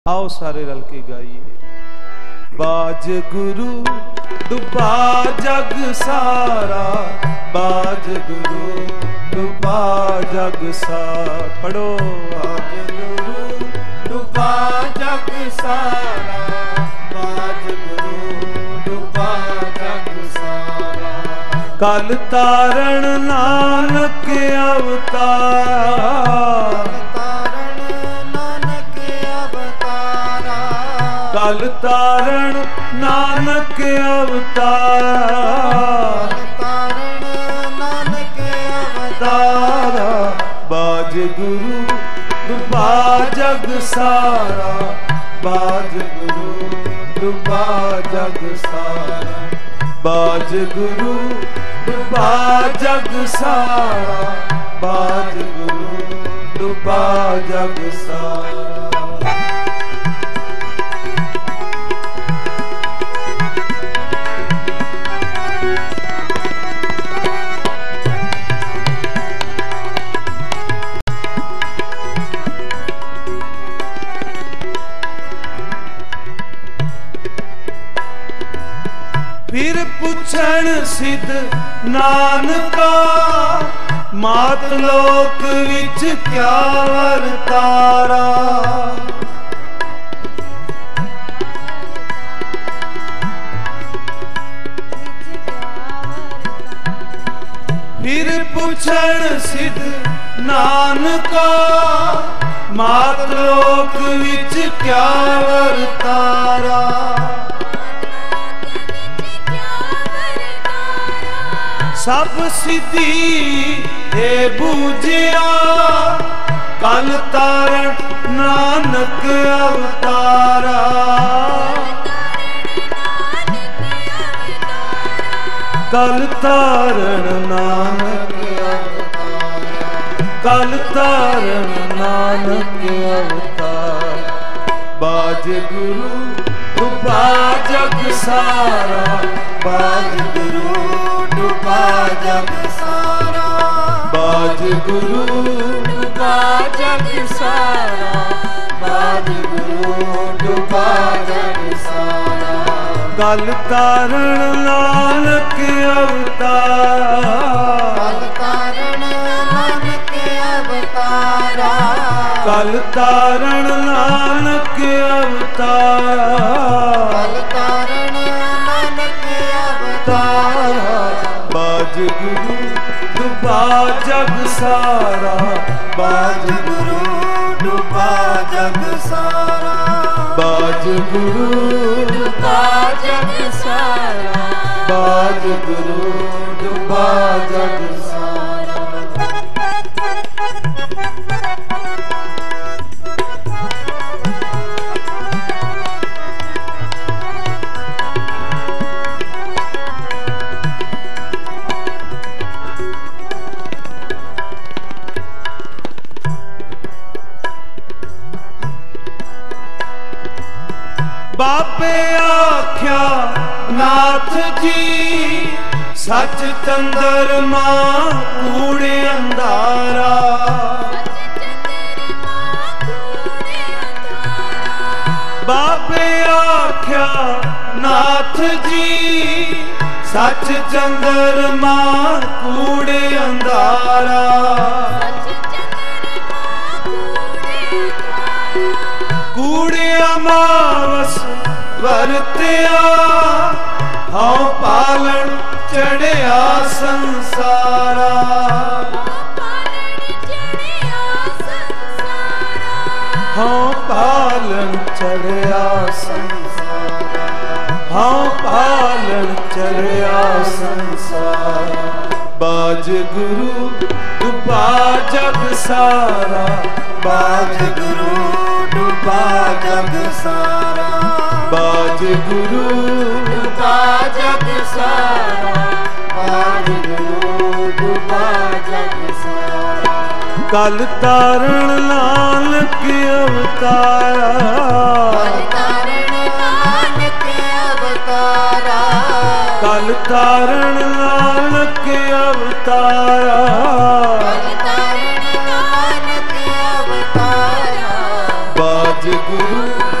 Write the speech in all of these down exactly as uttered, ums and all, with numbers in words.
आओ सारे रल के गाइए। बाज गुरु डुबा जग सारा, बाज गुरु डुबा जग सारा। पढ़ो। बाज गुरु डुबा जग सारा, बाज गुरु डुबा जग सारा। कल तारण नानक अवतार, कल तारण नानक अवतार, तारण नानक अवतारा। बाज गुरु डुबा जग सारा, बाज गुरु डुबा जग सारा। बाज गुरु डुबा जग सारा, बाज गुरु डुबा जग सारा। फिर पुछण सिद्ध नानका, मात लोक विच क्या वरतारा। फिर पुछण सिद्ध नानका, मात लोक विच क्या वरतारा। सब सिद्धि ए बूझिया, कल तारण नानक अवतारा। कल तारण नानक अवतारा, कल तारण नानक अवतार। बाज गुरु डुबा जग सारा, बाज गुरु डुबा जग सारा। बाज गुरु डुबा जग सारा, बाज गुरु डुबा जग सारा। कल तारण नानक अवतारा, कल तारण नानक अवतारा। कल तारण नानक अवतारा, कल तारण नानक अवतारा। बाज गुरु डुबा जग सारा, बाज गुरु डुबा जग सारा। बाज गुरु डुबा जग सारा, बाज गुरु डुबा जग सारा। बाबे आख्या नाथ जी, सच चंद्रमा कूड़े अंधारा। बाबे आख्या नाथ जी, सच चंद्रमा कूड़े अंधारा। कूड़े अमावस वरत्या, हाँ पालन चढ़िया संसारा। हाँ पालन चढ़िया संसारा, हाँ पालन चढ़िया संसारा। बाज गुरु डुबा जग सारा, बाज गुरु डुबा जग सारा। बाज गुरु डुबा जग सारा, बाज गुरु डुबा जग सारा। कल तारण नानक अवतारा, कल तारण नानक अवतारा। कल तारण नानक अवतारा, कल तारण नानक अवतारा। बाज गुरु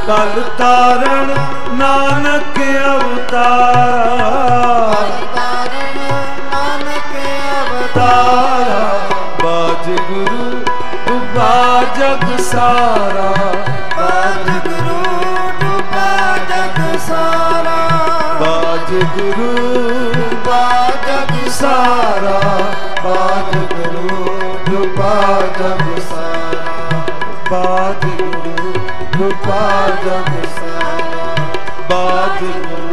कल तारण नानक अवतारा, नानक तारा बाज गुरु डूबा जग सारा, बाज गुरु डूबा जग सारा, बाज गुरु डूबा जग सारा, बाज गुरु डूबा जग सारा, बाज गुरु डूबा जग सारा, बाज गुरु